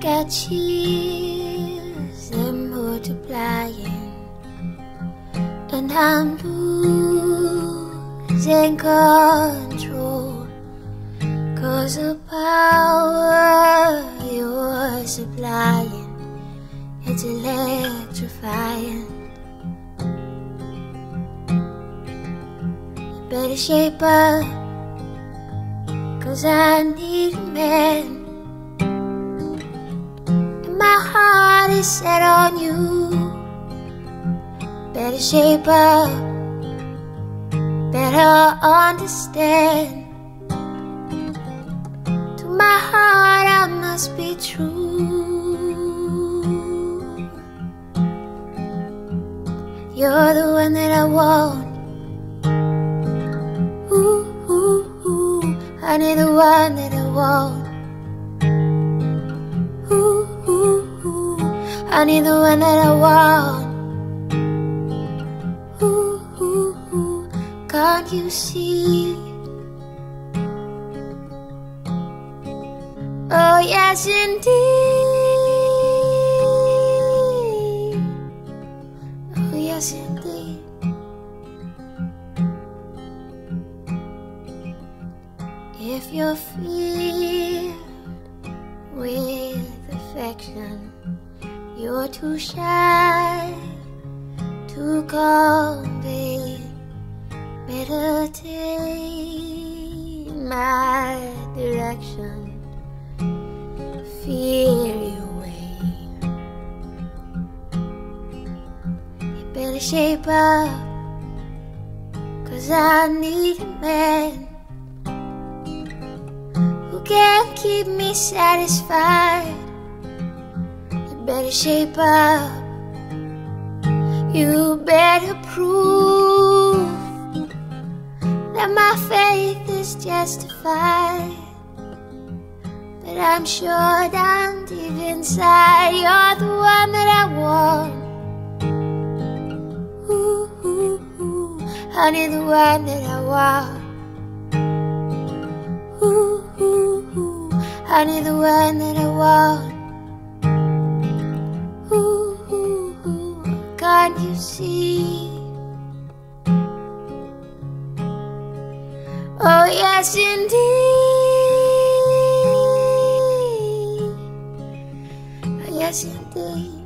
got chills, they're multiplying, and I'm losing control, 'cause the power you're supplying, it's electrifying. You better shape up, 'cause I need a man. My heart is set on you. Better shape up, better understand. To my heart I must be true. You're the one that I want. Ooh, ooh, ooh. I need the one that I want. I need the one that I want. Ooh, ooh, ooh. Can't you see? Oh yes indeed. Oh yes indeed. If you're filled with affection, you're too shy to convey. Better take my direction, fear your way. You better shape up, 'cause I need a man who can keep me satisfied. Better shape up. You better prove that my faith is justified. But I'm sure down deep inside, you're the one that I want. Ooh, ooh, ooh. I need the one that I want. Ooh, ooh, ooh. I need the one that I want. Can't you see? Oh yes indeed. Oh yes indeed.